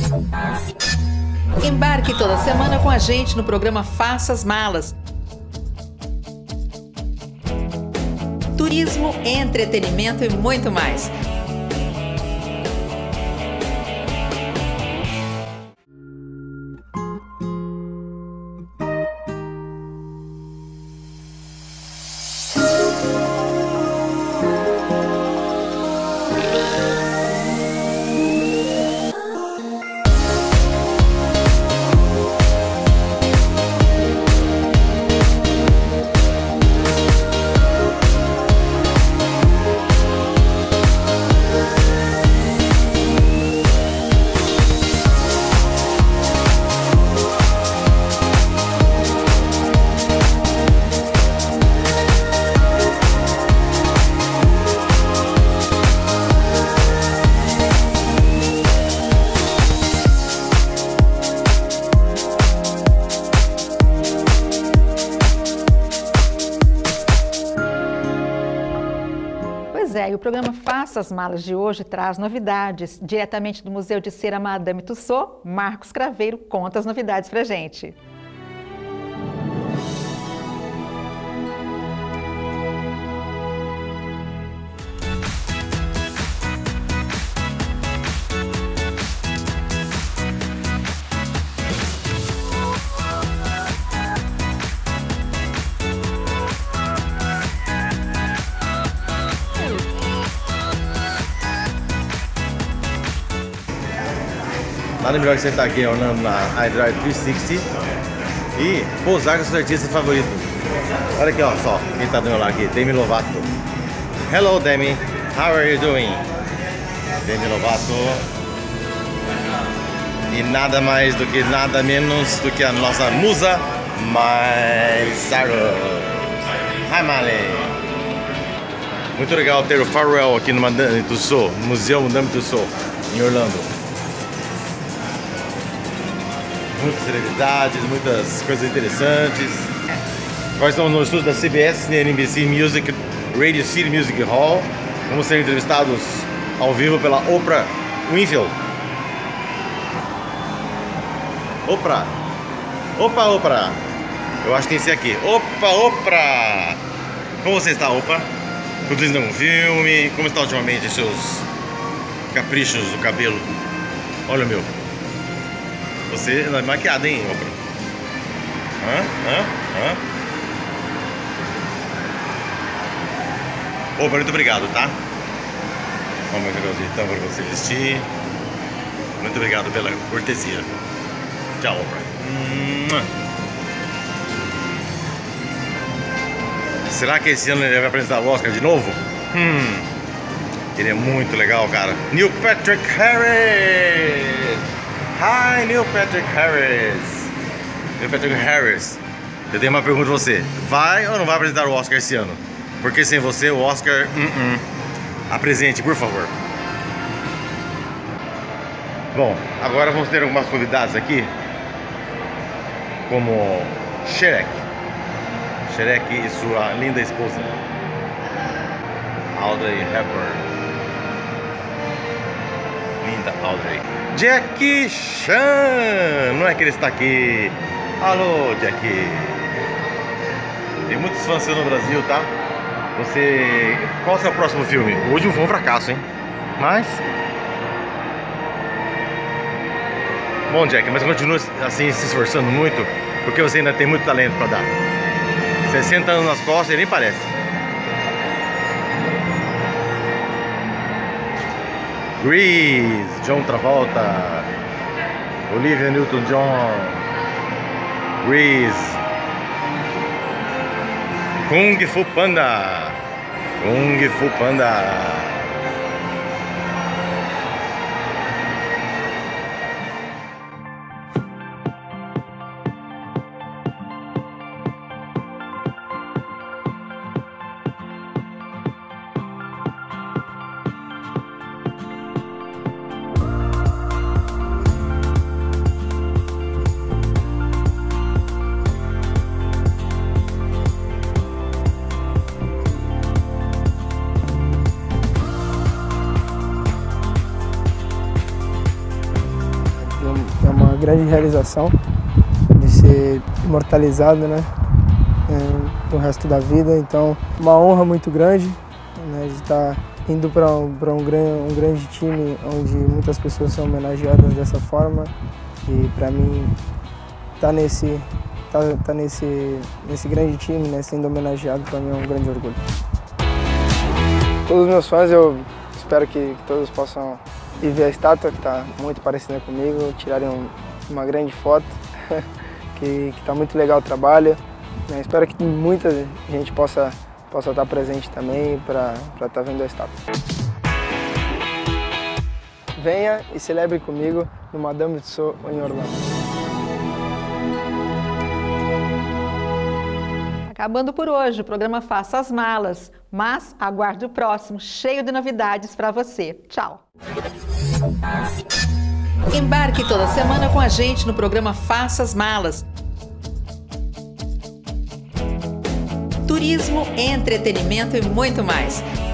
Embarque toda semana com a gente no programa Faça as Malas. Turismo, entretenimento e muito mais. E o programa Faça as Malas de hoje traz novidades. Diretamente do Museu de Cera Madame Tussauds, Marcos Craveiro conta as novidades pra gente. Nada melhor que você estar aqui andando na iDrive 360 e pousar com seus artistas favoritos. Olha aqui, ó, só, quem tá do meu lado aqui, Demi Lovato. Hello, Demi. How are you doing? Demi Lovato. E nada mais do que, nada menos do que a nossa musa, Miley Cyrus. Hi, Miley. Muito legal ter o Pharrell aqui no Madame Tussauds, Museu Madame Tussauds, em Orlando. Muitas celebridades, muitas coisas interessantes. Nós estamos no estúdio da CBS, na NBC Music Radio City Music Hall. Vamos ser entrevistados ao vivo pela Oprah Winfrey. Oprah. Opa, Oprah. Eu acho que tem esse aqui. Opa, Oprah. Como você está, Oprah? Produzindo um filme. Como está ultimamente os seus caprichos do cabelo? Olha o meu. Você é maquiada, hein, Oprah? Oprah, muito obrigado, tá? Vamos ver o então para você vestir. Muito obrigado pela cortesia. Tchau, Oprah. Será que esse ano ele vai apresentar o Oscar de novo? Ele é muito legal, cara. Neil Patrick Harris! Hi, Neil Patrick Harris. Neil Patrick Harris. Eu tenho uma pergunta pra você. Vai ou não vai apresentar o Oscar esse ano? Porque sem você o Oscar... Apresente, por favor. Bom, agora vamos ter algumas convidadas aqui. Como Shrek. Shrek e sua linda esposa Audrey Hepburn. Linda Audrey. Jackie Chan! Não é que ele está aqui. Alô, Jackie. Tem muitos fãs seus no Brasil, tá? Você... Qual é o seu próximo filme? Hoje foi um fracasso, hein? Mas... Bom, Jack, mas continua assim se esforçando muito, porque você ainda tem muito talento para dar. 60 anos nas costas e nem parece. Grease, John Travolta, Olivia Newton-John, Grease, Kung Fu Panda, Kung Fu Panda. É uma grande realização de ser imortalizado, né, pro resto da vida. Então, uma honra muito grande, né, de estar indo para um grande time onde muitas pessoas são homenageadas dessa forma. E para mim, tá nesse grande time, né, sendo homenageado, para mim é um grande orgulho. Todos os meus fãs, eu espero que todos possam ir ver a estátua, que está muito parecida comigo, tirarem uma grande foto, que está muito legal o trabalho. Né? Espero que muita gente possa estar presente também para estar vendo a estátua. Venha e celebre comigo no Madame Tussauds em Orlando. Acabando por hoje o programa Faça as Malas, mas aguarde o próximo, cheio de novidades para você. Tchau! Embarque toda semana com a gente no programa Faça as Malas. Turismo, entretenimento e muito mais.